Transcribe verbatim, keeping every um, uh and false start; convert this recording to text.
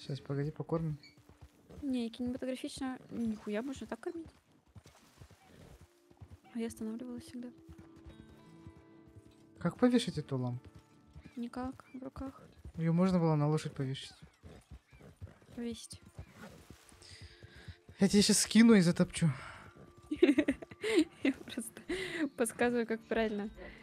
Сейчас, погоди, покормим. Не, кинематографично. Нихуя, можно так кормить. А я останавливалась всегда. Как повешать эту лампу? Никак, в руках. Ее можно было на лошадь повесить. Повесить. Я тебе сейчас скину и затопчу. Я просто подсказываю, как правильно.